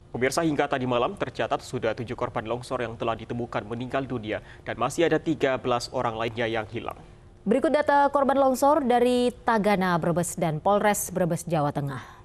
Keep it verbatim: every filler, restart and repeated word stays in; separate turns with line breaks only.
Pemirsa, hingga tadi malam tercatat sudah tujuh korban longsor yang telah ditemukan meninggal dunia dan masih ada tiga belas orang lainnya yang hilang.
Berikut data korban longsor dari Tagana, Brebes dan Polres Brebes, Jawa Tengah.